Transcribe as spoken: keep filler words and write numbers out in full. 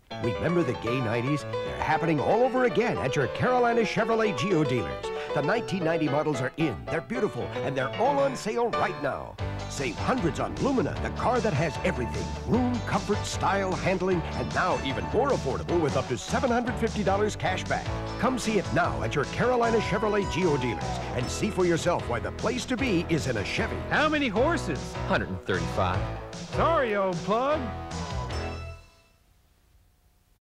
Remember the gay nineties? They're happening all over again at your Carolina Chevrolet Geo dealers. The nineteen ninety models are in, they're beautiful, and they're all on sale right now. Save hundreds on Lumina, the car that has everything. Room, comfort, style, handling, and now even more affordable with up to seven hundred fifty dollars cash back. Come see it now at your Carolina Chevrolet Geo dealers and see for yourself why the place to be is in a Chevy. How many horses? one hundred thirty-five. Sorry, old plug.